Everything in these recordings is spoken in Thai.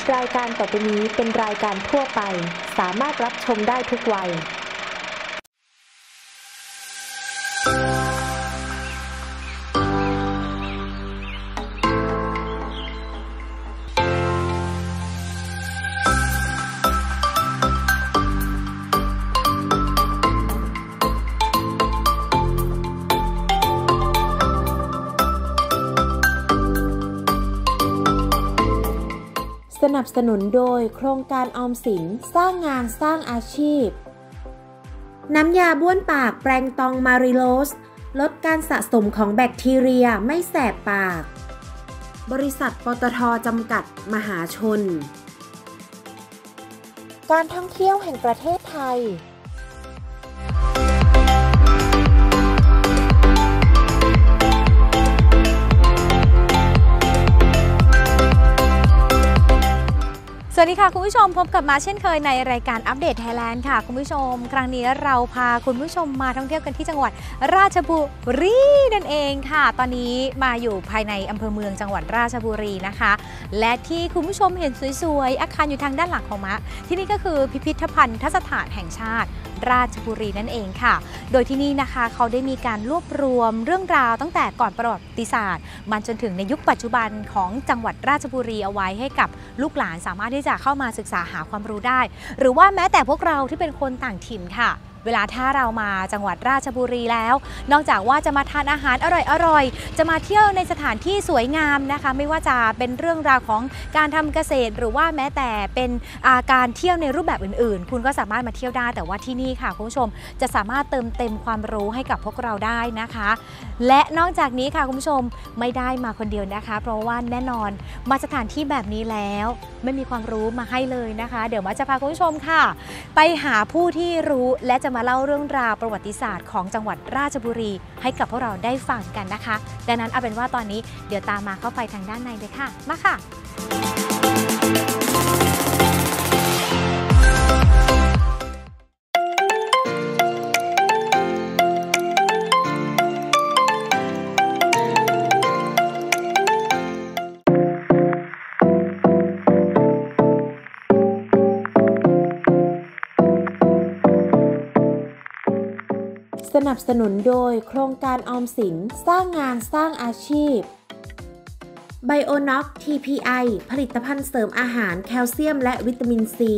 รายการต่อไปนี้เป็นรายการทั่วไปสามารถรับชมได้ทุกวัยสนับสนุนโดยโครงการออมสินสร้างงานสร้างอาชีพน้ำยาบ้วนปากแปรงตองมาริโลสลดการสะสมของแบคทีเรียไม่แสบปากบริษัทปตท.จำกัดมหาชนการท่องเที่ยวแห่งประเทศไทยสวัสดีค่ะคุณผู้ชมพบกับมาเช่นเคยในรายการอัปเดตไทยแลนด์ค่ะคุณผู้ชมครั้งนี้เราพาคุณผู้ชมมาท่องเที่ยวกันที่จังหวัดราชบุรีนั่นเองค่ะตอนนี้มาอยู่ภายในอำเภอเมืองจังหวัดราชบุรีนะคะและที่คุณผู้ชมเห็นสวยๆอาคารอยู่ทางด้านหลังของมะที่นี่ก็คือพิพิธภัณฑ์สถานแห่งชาติราชบุรีนั่นเองค่ะโดยที่นี่นะคะเขาได้มีการรวบรวมเรื่องราวตั้งแต่ก่อนประวัติศาสตร์มาจนถึงในยุคปัจจุบันของจังหวัดราชบุรีเอาไว้ให้กับลูกหลานสามารถที่จะเข้ามาศึกษาหาความรู้ได้หรือว่าแม้แต่พวกเราที่เป็นคนต่างถิ่นค่ะเวลาถ้าเรามาจังหวัดราชบุรีแล้วนอกจากว่าจะมาทานอาหารอร่อยๆจะมาเที่ยวในสถานที่สวยงามนะคะไม่ว่าจะเป็นเรื่องราวของการทำเกษตรหรือว่าแม้แต่เป็นการเที่ยวในรูปแบบอื่นๆคุณก็สามารถมาเที่ยวได้แต่ว่าที่นี่ค่ะคุณผู้ชมจะสามารถเติมเต็มความรู้ให้กับพวกเราได้นะคะและนอกจากนี้ค่ะคุณผู้ชมไม่ได้มาคนเดียวนะคะเพราะว่าแน่นอนมาสถานที่แบบนี้แล้วไม่มีความรู้มาให้เลยนะคะเดี๋ยวมาจะพาคุณผู้ชมค่ะไปหาผู้ที่รู้และจะมาเล่าเรื่องราวประวัติศาสตร์ของจังหวัดราชบุรีให้กับพวกเราได้ฟังกันนะคะดังนั้นเอาเป็นว่าตอนนี้เดี๋ยวตามมาเข้าไปทางด้านในเลยค่ะมาค่ะสนับสนุนโดยโครงการออมสินสร้างงานสร้างอาชีพ Bionox TPI ผลิตภัณฑ์เสริมอาหารแคลเซียมและวิตามินซี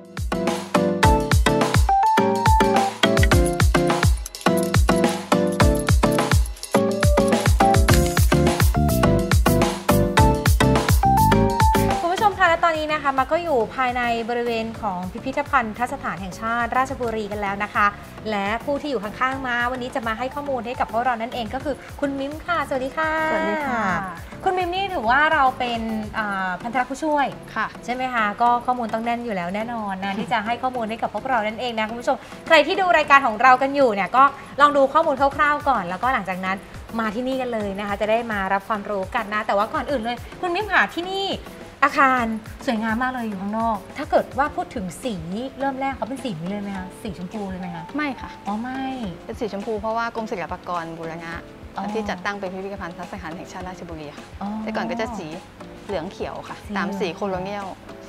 นะคะมาก็อยู่ภายในบริเวณของพิพิธภัณฑ์สถานแห่งชาติราชบุรีกันแล้วนะคะและผู้ที่อยู่ข้างๆมาวันนี้จะมาให้ข้อมูลให้กับพวกเรานั่นเองก็คือคุณมิมค่ะสวัสดีค่ะสวัสดีค่ะคุณมิมนี่ถือว่าเราเป็นพันธรักษ์ผู้ช่วยค่ะใช่ไหมคะก็ข้อมูลต้องแน่นอยู่แล้วแน่นอนนะที่จะให้ข้อมูลให้กับพวกเรานั่นเองนะคุณผู้ชมใครที่ดูรายการของเรากันอยู่เนี่ยก็ลองดูข้อมูลคร่าวๆก่อนแล้วก็หลังจากนั้นมาที่นี่กันเลยนะคะจะได้มารับความรู้กันนะแต่ว่าก่อนอื่นเลยคุณมิมค่ะที่นี่อาคารสวยงามมากเลยอยู่ข้างนอกถ้าเกิดว่าพูดถึงสีเริ่มแรกเขาเป็นสีนี้เลยไหมคะสีชมพูเลยไหมคะไม่ค่ะอ๋อไม่เป็นสีชมพูเพราะว่ากรมศิลปากรบูรณะที่จัดตั้งเป็นพิพิธภัณฑ์สถานแห่งชาติราชบุรีค่ะแต่ก่อนก็จะสีเหลืองเขียวค่ะตามสีโคโลเนียล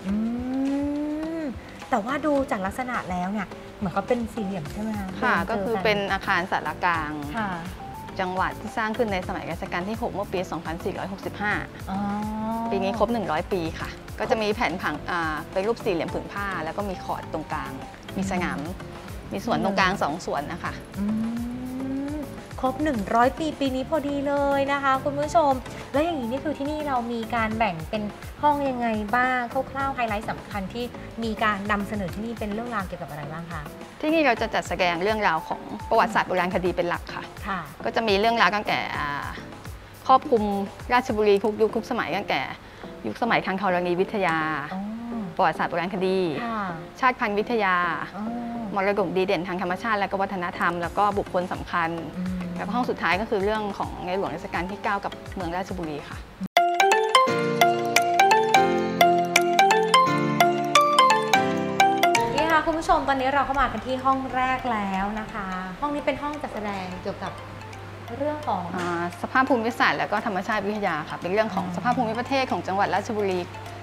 แต่ว่าดูจากลักษณะแล้วเนี่ยเหมือนเขาเป็นสี่เหลี่ยมใช่ไหมคะค่ะก็คือเป็นอาคารสารกลางจังหวัดที่สร้างขึ้นในสมัยรัชกาลที่ 6 เมื่อปี 2465 ปีนี้ครบ 100 ปีค่ะก็จะมีแผ่นผังเป็นรูปสี่เหลี่ยมผืนผ้าแล้วก็มีขอดตรงกลางมีสนามมีสวนตรงกลาง2 สวนนะคะครบ 100 ปีปีนี้พอดีเลยนะคะคุณผู้ชมแล้วอย่างนี้นี่คือที่นี่เรามีการแบ่งเป็นห้องยังไงบ้างคร่าวๆไฮไลท์สำคัญที่มีการนำเสนอที่นี่เป็นเรื่องราวเกี่ยวกับอะไรบ้างคะที่นี่เราจะจัดแสดงเรื่องราวของประวัติศาสตร์โบราณคดีเป็นหลักค่ะก็จะมีเรื่องราวตั้งแต่ครอบคลุมราชบุรีทุกยุคทุกสมัยตั้งแต่ยุคสมัยทางธรณีวิทยาประวัติศาสตร์โบราณคดีชาติพันธุ์วิทยามรดกดีเด่นทางธรรมชาติและก็วัฒนธรรมแล้วก็บุคคลสำคัญแล้วห้องสุดท้ายก็คือเรื่องของในหลวงรัชกาลที่ 9 กับเมืองราชบุรีค่ะนี่ค่ะคุณผู้ชมตอนนี้เราเข้ามากันที่ห้องแรกแล้วนะคะห้องนี้เป็นห้องจัดแสดงเกี่ยวกับเรื่องของสภาพภูมิศาสตร์และก็ธรรมชาติวิทยาค่ะเป็นเรื่องของสภาพภูมิประเทศของจังหวัดราชบุรี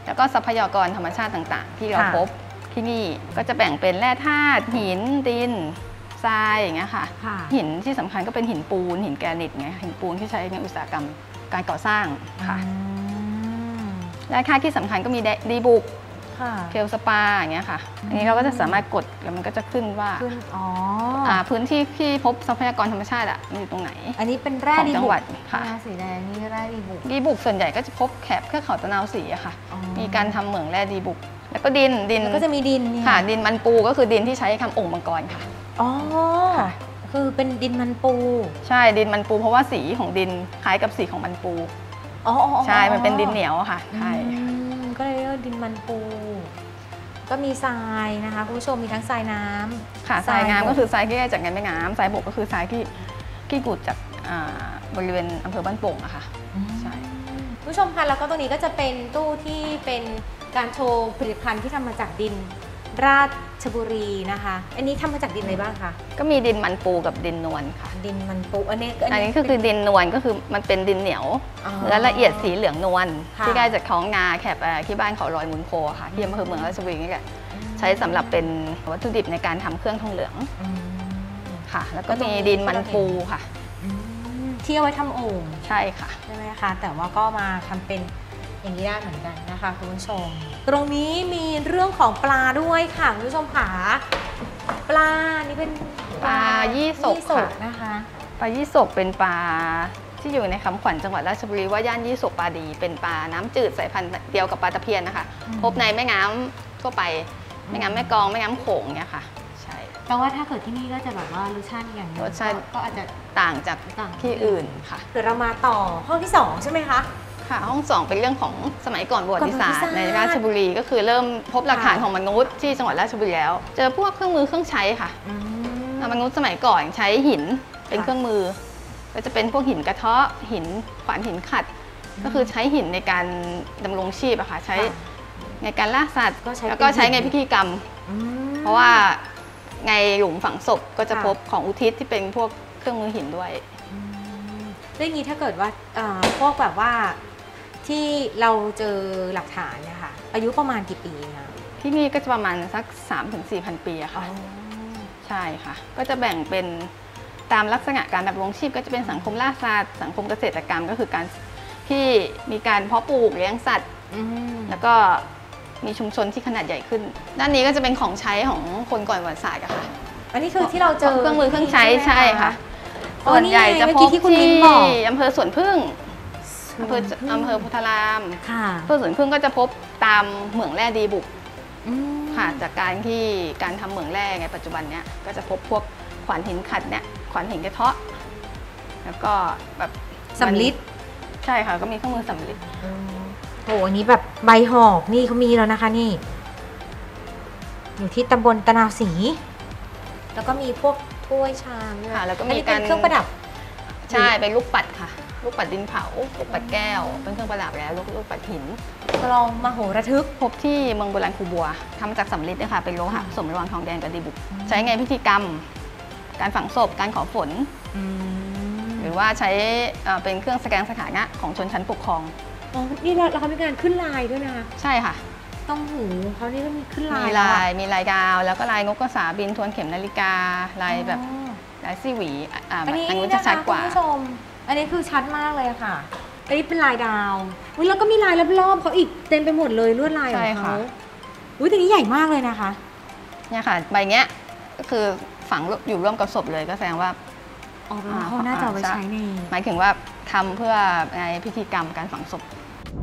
แล้วก็ทรัพยากรธรรมชาติต่างๆ ที่เราพบที่นี่ก็จะแบ่งเป็นแร่ธาตุหินดินทรายอย่างเงี้ยค่ะหินที่สำคัญก็เป็นหินปูนหินแกรนิตไงหินปูนที่ใช้ในอุตสาหกรรมการก่อสร้างค่ะแร่ธาตุที่สำคัญก็มีดีบุกเคลสปาอย่างเงี้ยค่ะอันนี้เราก็จะสามารถกดแล้วมันก็จะขึ้นว่าพื้นที่ที่พบทรัพยากรธรรมชาติมันอยู่ตรงไหนอันนี้เป็นแร่ดีบุกค่ะสีแดงนี่แร่ดีบุกส่วนใหญ่ก็จะพบแถบเทือกเขาตะนาวศรีอะค่ะมีการทำเหมืองแร่ดีบุกแล้วก็ดินก็จะมีดินค่ะดินมันปูก็คือดินที่ใช้ทำองค์มังกรค่ะอ๋อคือเป็นดินมันปูใช่ดินมันปูเพราะว่าสีของดินคล้ายกับสีของมันปูใช่มันเป็นดินเหนียวค่ะใช่ก็เลยเรียกดินมันปูก็มีทรายนะคะคุณผู้ชมมีทั้งทรายน้ำค่ะทรายน้ำก็คือทรายที่ได้จากแม่น้ำทรายบกก็คือทรายที่กุดจากบริเวณอำเภอบ้านโป่งอะค่ะใช่ผู้ชมคะแล้วก็ตรงนี้ก็จะเป็นตู้ที่เป็นการโชว์ผลิตภัณฑ์ที่ทำมาจากดินราชบุรีนะคะอันนี้ทำมาจากดินอะไรบ้างคะก็มีดินมันปูกับดินนวลค่ะดินมันปูอันนี้คือดินนวลก็คือมันเป็นดินเหนียวเนื้อละเอียดสีเหลืองนวลที่ได้จากท้องนาแถบที่บ้านเขาลอยมุนโพค่ะที่อำเภอเมืองราชบุรีนี่แหละใช้สำหรับเป็นวัตถุดิบในการทำเครื่องทองเหลืองค่ะแล้วก็มีดินมันปูค่ะที่เอาไว้ทำโอ่งใช่ค่ะใช่ไหมคะแต่ว่าก็มาทำเป็นอย่างนี้ได้เหมือนกันนะคะคุณผู้ชมตรงนี้มีเรื่องของปลาด้วยค่ะคุณผู้ชมค่ะปลานี่เป็นปลายี่สกค่ะนะคะปลายี่สกเป็นปลาที่อยู่ในคำขวัญจังหวัดราชบุรีว่าย่านยี่สกปลาดีเป็นปลาน้ำจืดสายพันธุ์เดียวกับปลาตะเพียนนะคะพบในแม่น้ำทั่วไปแม่น้ำแม่กลองแม่น้ำโขงเนี่ยค่ะใช่แปลว่าถ้าเกิดที่นี่ก็จะแบบว่ารสชาติอย่างรสชาติก็อาจจะต่างจากที่อื่นค่ะเดี๋ยวเรามาต่อห้องที่2ใช่ไหมคะค่ะห้อง2เป็นเรื่องของสมัยก่อนประวัติศาสตร์ในราชบุรีก็คือเริ่มพบหลักฐานของมนุษย์ที่จังหวัดราชบุรีแล้วเจอพวกเครื่องมือเครื่องใช้ค่ะมนุษย์สมัยก่อนใช้หินเป็นเครื่องมือก็จะเป็นพวกหินกระเทาะหินขวานหินขัดก็คือใช้หินในการดำรงชีพอะค่ะใช้ในการล่าสัตว์แล้วก็ใช้ในพิธีกรรมเพราะว่าในหลุมฝังศพก็จะพบของอุทิศที่เป็นพวกเครื่องมือหินด้วยเรื่องนี้ถ้าเกิดว่าพวกแบบว่าที่เราเจอหลักฐานเนี่ยค่ะอายุประมาณกี่ปีนะที่นี่ก็จะประมาณสัก 3-4,000 ปีอะค่ะใช่ค่ะก็จะแบ่งเป็นตามลักษณะการดำรงชีพก็จะเป็นสังคมล่าสัตว์สังคมเกษตรกรรมก็คือการที่มีการเพาะปลูกเลี้ยงสัตว์แล้วก็มีชุมชนที่ขนาดใหญ่ขึ้นด้านนี้ก็จะเป็นของใช้ของคนก่อนประวัติศาสตร์อะค่ะอันนี้คือที่เราเจอเครื่องมือเครื่องใช้ใช่ค่ะส่วนใหญ่จะพบที่อำเภอสวนพึ่งอำเภอพุทธารามอำเภอสวนพึ่งก็จะพบตามเหมืองแร่ดีบุกค่ะจากการทำเหมืองแร่ไงปัจจุบันเนี้ยก็จะพบพวกขวานหินขัดเนี่ยขวานหินกระเทาะแล้วก็แบบสำริดใช่ค่ะก็มีเครื่องมือสำริดโอ้อันนี้แบบใบหอกนี่เขามีแล้วนะคะนี่อยู่ที่ตำบลตะนาวศรีแล้วก็มีพวกถ้วยชามค่ะแล้วก็มีการเครื่องประดับใช่เป็นลูกปัดค่ะลูกปัดดินเผาลูกปัดแก้วเป็นเครื่องประดับแล้วลูกปัดหินกลองมโหระทึกพบที่เมืองโบราณคูบัวทำจากสำริดนะคะเป็นโลหะผสมระหว่างทองแดงกับดีบุกใช้ในพิธีกรรมการฝังศพการขอฝนหรือว่าใช้เป็นเครื่องแสดงสถานะของชนชั้นปกครองอ๋อนี่เราเขามีการขึ้นลายด้วยนะใช่ค่ะต้องหูเขานี่ก็มีขึ้นลายมีลายดาวแล้วก็ลายนกกระสาบินทวนเข็มนาฬิกาลายแบบลายซี่หวีอันนี้จะชัดกว่าคุณผู้ชมอันนี้คือชัดมากเลยค่ะอันนี้เป็นลายดาวแล้วก็มีลายรอบๆเขาอีกเต็มไปหมดเลยลวดลายของเขาแต่นี้ใหญ่มากเลยนะคะเนี่ยค่ะใบเนี้ยก็คือฝังอยู่ร่วมกับศพเลยก็แสดงว่าเขาน่าจะเอาไปใช้ในหมายถึงว่าทำเพื่อในพิธีกรรมการฝังศพ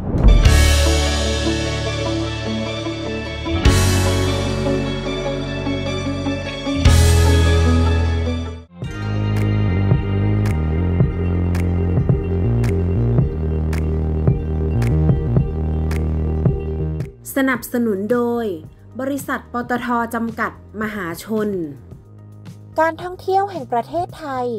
สนับสนุนโดยบริษัทปตท.จำกัดมหาชนการท่องเที่ยวแห่งประเทศไทย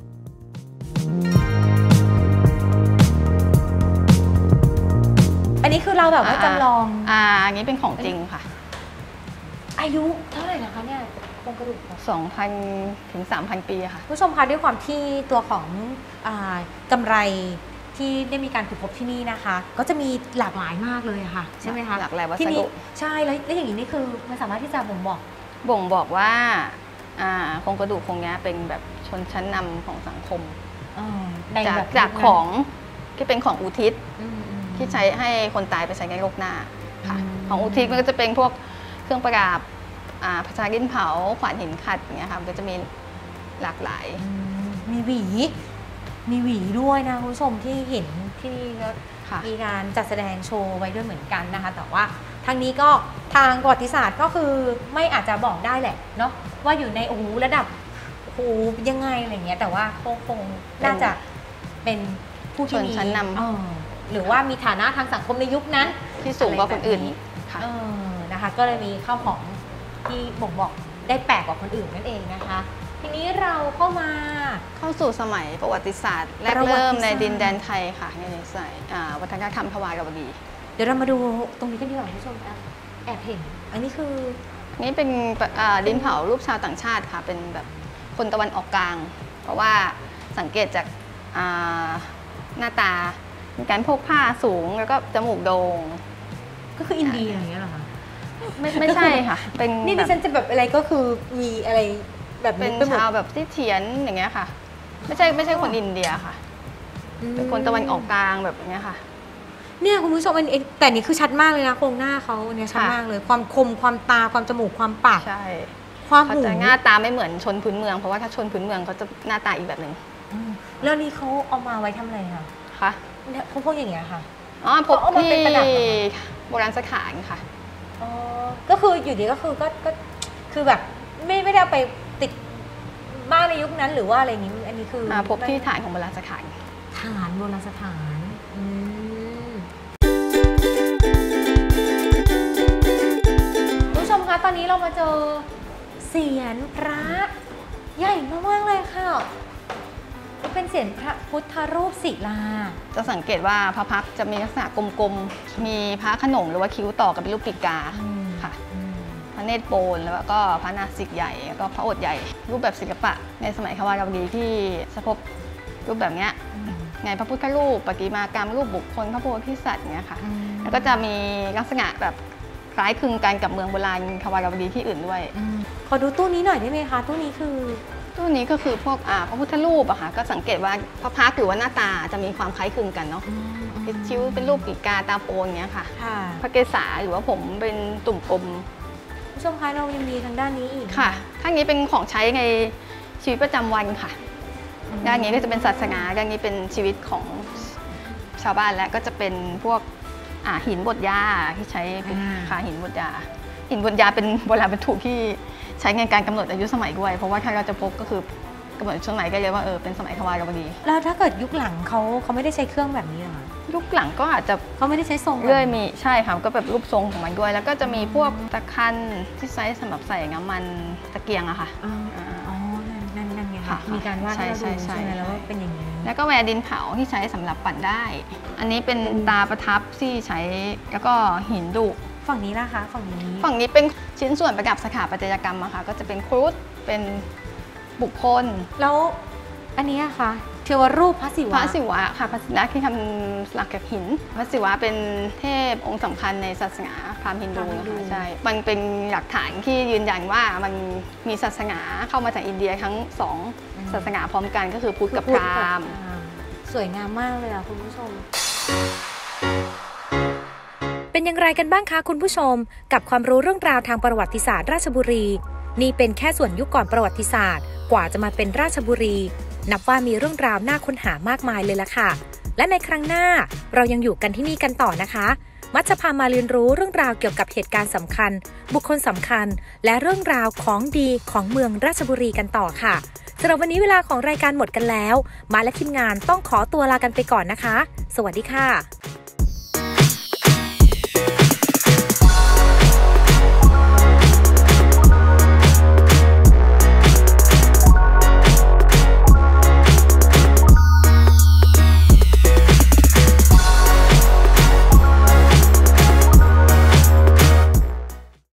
อันนี้คือเราแบบว่าจำลองอันนี้เป็นของจริงค่ะอายุเท่าไหร่นะคะเนี่ยโครงกระดูก 2,000 ถึง 3,000 ปีค่ะผู้ชมคะด้วยความที่ตัวของกำไรที่ได้มีการขุดพบที่นี่นะคะ ก็จะมีหลากหลายมากเลยค่ะใช่ไหมคะหลากหลายวัสดุที่นี่ใช่แล้วอย่างนี้นี่คือมันสามารถที่จะบ่งบอกว่าโครงกระดูกโครงนี้เป็นแบบชนชั้นนำของสังคมจากของที่เป็นของอุทิศที่ใช้ให้คนตายไปใช้ในโลกหน้าค่ะของอุทิศมันก็จะเป็นพวกเครื่องประดับภาชนะดินเผาขวานหินขัดอย่างเงี้ยค่ะมันก็จะมีหลากหลายมีหวีด้วยนะคุณผู้ชมที่เห็นที่นี่ก็มีการจัดแสดงโชว์ไว้ด้วยเหมือนกันนะคะแต่ว่าทางนี้ก็ทางประวัติศาสตร์ก็คือไม่อาจจะบอกได้แหละเนาะว่าอยู่ในระดับยังไงอะไรเงี้ยแต่ว่าคงน่าจะเป็นผู้ที่มีชั้นนำหรือว่ามีฐานะทางสังคมในยุคนั้นที่สูงกว่าคนอื่นค่ะนะคะก็เลยมีข้าวของที่บ่งบอกได้แปลกกว่าคนอื่นนั่นเองนะคะทีนี้เราเข้าสู่สมัยประวัติศาสตร์แรกเริ่มในดินแดนไทยค่ะในสายวัฒนธรรมทวารวดีเดี๋ยวเรามาดูตรงนี้กันดีกว่าคุณผู้ชมแอบเห็นอันนี้คือนี่เป็นดินเผารูปชาวต่างชาติค่ะเป็นแบบคนตะวันออกกลางเพราะว่าสังเกตจากหน้าตามีการพกผ้าสูงแล้วก็จมูกโด่งก็คืออินเดียอย่างเงี้ยเหรอคะไม่ใช่ค่ะเป็นนี่ดิฉันจะแบบอะไรก็คือมีอะไรแบบเป็นชาวแบบที่เถียนอย่างเงี้ยค่ะไม่ใช่คนอินเดียค่ะเป็นคนตะวันออกกลางแบบนี้ค่ะเนี่ยคุณผู้ชมแต่นี่คือชัดมากเลยนะโครงหน้าเขาเนี่ยชัดมากเลยความคมความตาความจมูกความปากใช่ความหูหน้าตาไม่เหมือนชนพื้นเมืองเพราะว่าถ้าชนพื้นเมืองเขาจะหน้าตาอีกแบบหนึ่งแล้วนี่เขาเอามาไว้ทำอะไรคะเนี่ยพวกอย่างเงี้ยค่ะพบที่โบราณสถานค่ะก็คืออยู่ดีก็คือแบบไม่ได้ไปติดบ้านในยุคนั้นหรือว่าอะไรอย่างนี้อันนี้คือพบที่ฐานของโบราณสถานโบราณสถานผู้ชมคะตอนนี้เรามาเจอเสียนพระใหญ่มากๆเลยค่ะเป็นเสียนพระพุทธรูปศิลาจะสังเกตว่าพระพักตร์จะมีลักษณะกลมๆมีพระขนงหรือว่าคิ้วต่อกับเป็นรูปปีกาค่ะพระเนตรโปนแล้วก็พระนาสิกใหญ่แล้วก็พระโอษฐ์ใหญ่รูปแบบศิลปะในสมัยทวารวดีที่จะพบรูปแบบนี้ไงพระพุทธรูปประติมากรรมรูปบุคคลพระโพธิสัตว์เนี้ยค่ะแล้วก็จะมีลักษณะแบบคล้ายคลึงกันกับเมืองโบราณทวารวดีที่อื่นด้วยขอดูตู้นี้หน่อยได้ไหมคะตู้นี้ก็คือพวกพระพุทธรูปอะค่ะก็สังเกตว่าพระพักตร์หรือว่าหน้าตาจะมีความคล้ายคลึงกันเนาะคิ้วเป็นรูปปีกาตาโปนเงี้ยค่ะพระเกศาหรือว่าผมเป็นตุ่มกลมผู้ชมคะเรายังมีทางด้านนี้อีกค่ะข้างนี้เป็นของใช้ในชีวิตประจำวันค่ะด้านนี้ก็จะเป็นศาสนาด้านนี้เป็นชีวิตของชาวบ้านและก็จะเป็นพวกหินบดยาที่ใช้เป็นหินบดยาเป็นโบราณวัตถุที่ใช้ในการกำหนดอายุสมัยด้วยเพราะว่าถ้าเราจะพบก็คือกำหนดสมัยก็เรียกว่าเป็นสมัยทวารวดีแล้วถ้าเกิดยุคหลังเขาไม่ได้ใช้เครื่องแบบนี้หรอยุคหลังก็อาจจะเขาไม่ได้ใช้ทรงเรื่อยมีใช่ค่ะก็แบบรูปทรงของมันด้วยแล้วก็จะมีพวกตะคันที่ใช้สำหรับใส่น้ำมันตะเกียงอะค่ะนั่นไงค่ะมีการวาดให้เราดูใช่ไหมแล้วว่าเป็นอย่างนี้แล้วก็แวร์ดินเผาที่ใช้สำหรับปั่นได้อันนี้เป็นตาประทับที่ใช้แล้วก็หินดุฝั่งนี้นะคะฝั่งนี้เป็นชิ้นส่วนประดับสถาปัตยกรรมอะค่ะก็จะเป็นครุฑเป็นบุคคลแล้วอันนี้คะเทวรูปพระศิวะค่ะพระศิวะที่ทำหลักจากหินพระศิวะเป็นเทพองค์สำคัญในศาสนาพราหมณ์ฮินดูนะคะใช่มันเป็นหลักฐานที่ยืนยันว่ามันมีศาสนาเข้ามาจากอินเดียทั้งสองศาสนาพร้อมกันก็คือพุทธกับพราหมณ์สวยงามมากเลยอ่ะคุณผู้ชมเป็นอย่างไรกันบ้างคะคุณผู้ชมกับความรู้เรื่องราวทางประวัติศาสตร์ราชบุรีนี่เป็นแค่ส่วนยุคก่อนประวัติศาสตร์กว่าจะมาเป็นราชบุรีนับว่ามีเรื่องราวน่าค้นหามากมายเลยล่ะค่ะและในครั้งหน้าเรายังอยู่กันที่นี่กันต่อนะคะมัชจะพามาเรียนรู้เรื่องราวเกี่ยวกับเหตุการณ์สำคัญบุคคลสำคัญและเรื่องราวของดีของเมืองราชบุรีกันต่อค่ะสำหรับวันนี้เวลาของรายการหมดกันแล้วมาและทีมงานต้องขอตัวลากันไปก่อนนะคะสวัสดีค่ะ